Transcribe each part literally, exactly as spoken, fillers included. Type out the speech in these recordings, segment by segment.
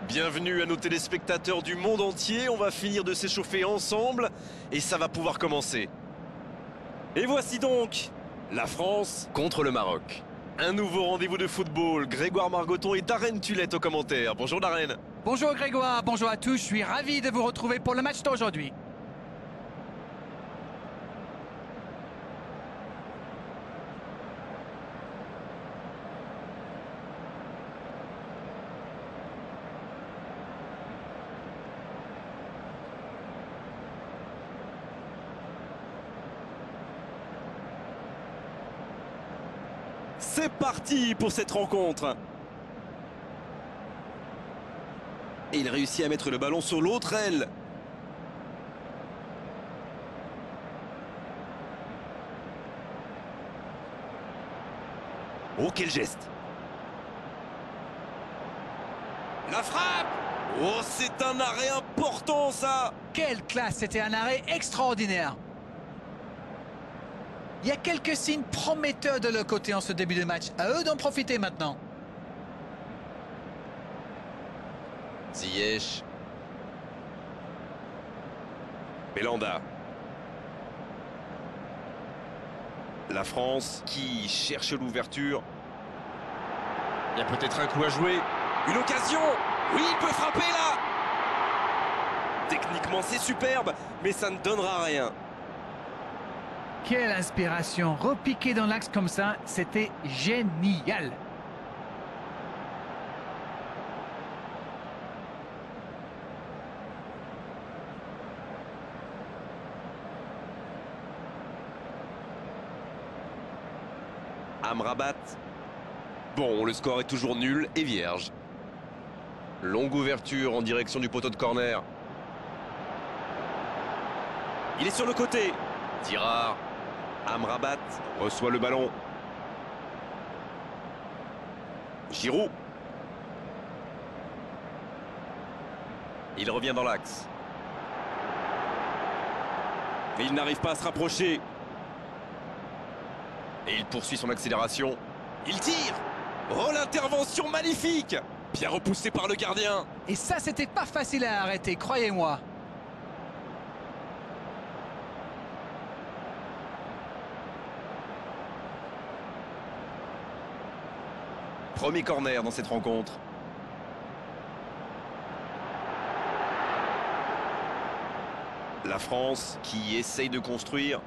Bienvenue à nos téléspectateurs du monde entier, on va finir de s'échauffer ensemble et ça va pouvoir commencer. Et voici donc la France contre le Maroc. Un nouveau rendez-vous de football, Grégoire Margoton et Darren Tulette aux commentaires. Bonjour Darren. Bonjour Grégoire, bonjour à tous, je suis ravi de vous retrouver pour le match d'aujourd'hui. C'est parti pour cette rencontre. Et il réussit à mettre le ballon sur l'autre aile. Oh, quel geste! La frappe! Oh, c'est un arrêt important, ça! Quelle classe, c'était un arrêt extraordinaire. Il y a quelques signes prometteurs de leur côté en ce début de match. À eux d'en profiter maintenant. Ziyech. Belanda. La France qui cherche l'ouverture. Il y a peut-être un coup à jouer. Une occasion! Oui, il peut frapper là! Techniquement, c'est superbe, mais ça ne donnera rien. Quelle inspiration, repiquer dans l'axe comme ça, c'était génial. Amrabat. Bon, le score est toujours nul et vierge. Longue ouverture en direction du poteau de corner. Il est sur le côté. Tirard. Amrabat reçoit le ballon. Giroud. Il revient dans l'axe. Mais il n'arrive pas à se rapprocher. Et il poursuit son accélération. Il tire. Oh, l'intervention magnifique! Bien repoussé par le gardien. Et ça, c'était pas facile à arrêter, croyez-moi. Premier corner dans cette rencontre. La France qui essaye de construire.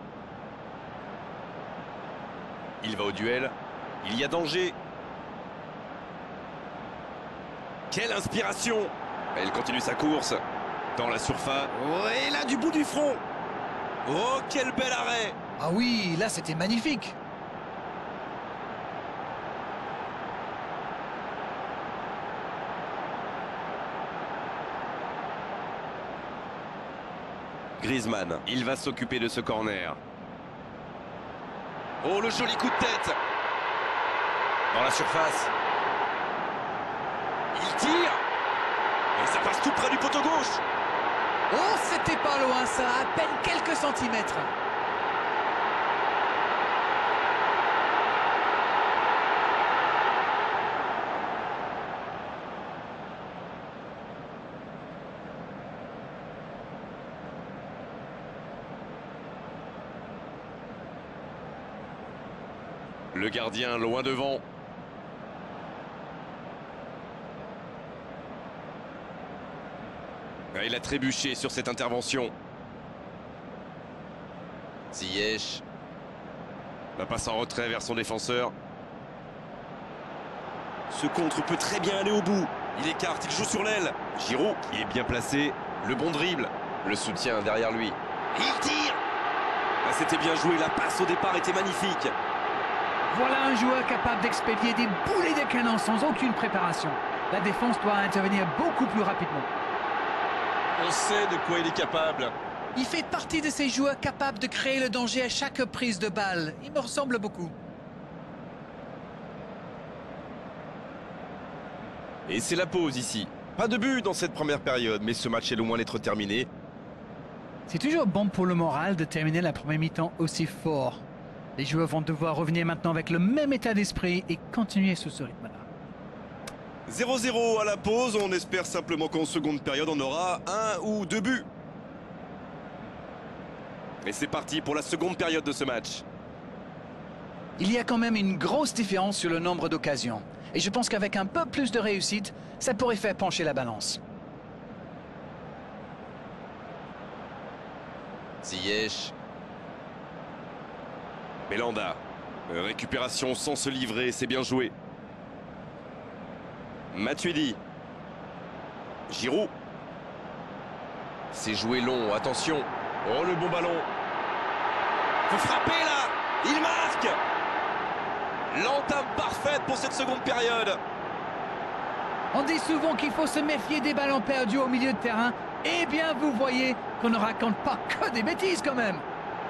Il va au duel. Il y a danger. Quelle inspiration! Elle continue sa course. Dans la surface. Oh, et là, du bout du front. Oh, quel bel arrêt! Ah oui, là, c'était magnifique. Griezmann, il va s'occuper de ce corner. Oh, le joli coup de tête! Dans la surface. Il tire! Et ça passe tout près du poteau gauche! Oh, c'était pas loin ça, à peine quelques centimètres. Le gardien loin devant. Il a trébuché sur cette intervention. Ziyech. La passe en retrait vers son défenseur. Ce contre peut très bien aller au bout. Il écarte, il joue sur l'aile. Giroud, il est bien placé. Le bon dribble. Le soutien derrière lui. Il tire. Ah, c'était bien joué, la passe au départ était magnifique. Voilà un joueur capable d'expédier des boulets de canon sans aucune préparation. La défense doit intervenir beaucoup plus rapidement. On sait de quoi il est capable. Il fait partie de ces joueurs capables de créer le danger à chaque prise de balle. Il me ressemble beaucoup. Et c'est la pause ici. Pas de but dans cette première période, mais ce match est loin d'être terminé. C'est toujours bon pour le moral de terminer la première mi-temps aussi fort. Les joueurs vont devoir revenir maintenant avec le même état d'esprit et continuer sous ce rythme-là. zéro zéro à la pause, on espère simplement qu'en seconde période on aura un ou deux buts. Et c'est parti pour la seconde période de ce match. Il y a quand même une grosse différence sur le nombre d'occasions. Et je pense qu'avec un peu plus de réussite, ça pourrait faire pencher la balance. Ziyech. Belhanda. Récupération sans se livrer, c'est bien joué. Matuidi. Giroud. C'est joué long, attention. Oh, le bon ballon. Faut frapper là. Il marque. L'entame parfaite pour cette seconde période. On dit souvent qu'il faut se méfier des ballons perdus au milieu de terrain. Eh bien, vous voyez qu'on ne raconte pas que des bêtises quand même.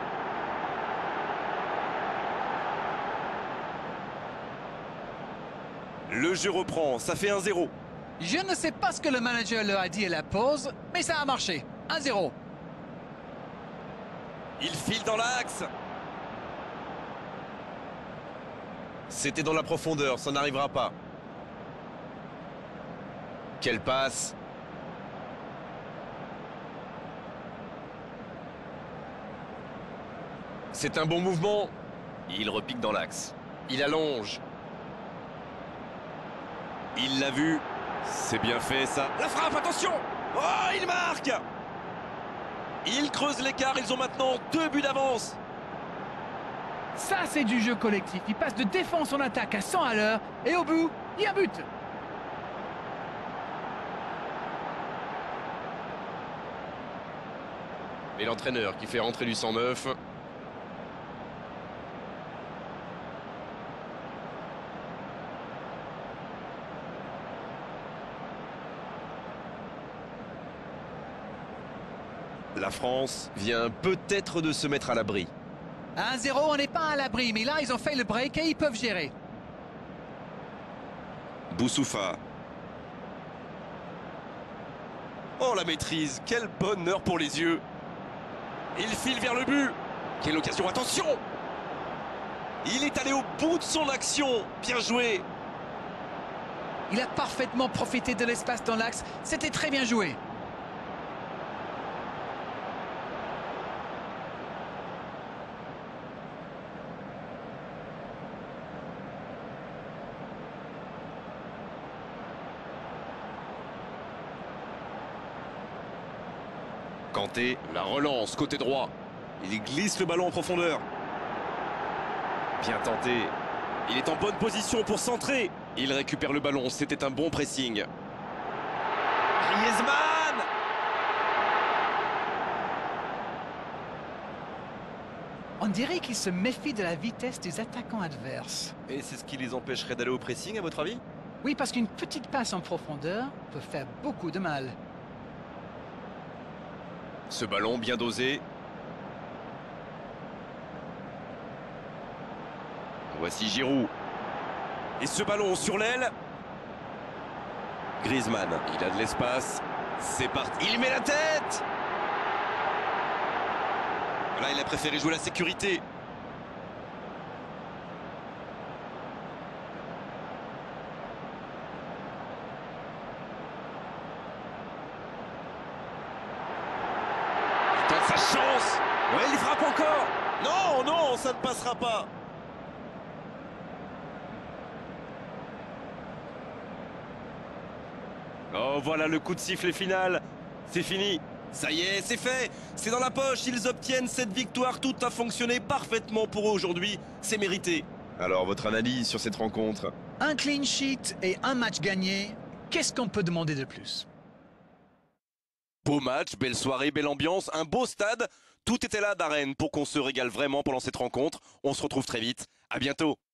Le jeu reprend, ça fait un zéro. Je ne sais pas ce que le manager leur a dit à la pause, mais ça a marché. un zéro. Il file dans l'axe. C'était dans la profondeur, ça n'arrivera pas. Quelle passe. C'est un bon mouvement. Il repique dans l'axe. Il allonge. Il l'a vu. C'est bien fait ça. La frappe, attention. Oh, il marque. Ils creusent l'écart, ils ont maintenant deux buts d'avance. Ça, c'est du jeu collectif. Il passe de défense en attaque à cent à l'heure. Et au bout, il y a but. Et l'entraîneur qui fait rentrer du cent neuf. La France vient peut-être de se mettre à l'abri. À un zéro, on n'est pas à l'abri, mais là, ils ont fait le break et ils peuvent gérer. Boussoufa. Oh, la maîtrise, quel bonheur pour les yeux. Il file vers le but. Quelle occasion, attention. Il est allé au bout de son action. Bien joué. Il a parfaitement profité de l'espace dans l'axe. C'était très bien joué. Kanté, la relance, côté droit. Il glisse le ballon en profondeur. Bien tenté. Il est en bonne position pour centrer. Il récupère le ballon, c'était un bon pressing. Griezmann! On dirait qu'ils se méfient de la vitesse des attaquants adverses. Et c'est ce qui les empêcherait d'aller au pressing, à votre avis? Oui, parce qu'une petite passe en profondeur peut faire beaucoup de mal. Ce ballon bien dosé. Voici Giroud. Et ce ballon sur l'aile. Griezmann, il a de l'espace. C'est parti. Il met la tête. Là, il a préféré jouer la sécurité. Il tente sa chance. Ouais, il frappe encore. Non, non, ça ne passera pas. Oh, voilà le coup de sifflet final. C'est fini. Ça y est, c'est fait. C'est dans la poche. Ils obtiennent cette victoire. Tout a fonctionné parfaitement pour eux aujourd'hui. C'est mérité. Alors, votre analyse sur cette rencontre? Un clean sheet et un match gagné. Qu'est-ce qu'on peut demander de plus? Beau match, belle soirée, belle ambiance, un beau stade. Tout était là d'Arène pour qu'on se régale vraiment pendant cette rencontre. On se retrouve très vite. À bientôt.